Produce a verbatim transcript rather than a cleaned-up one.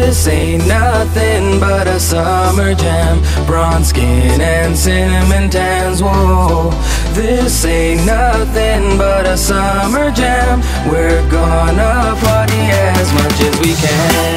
This ain't nothing but a summer jam. Bronze skin and cinnamon tans, whoa. This ain't nothing but a summer jam. We're gonna party as much as we can.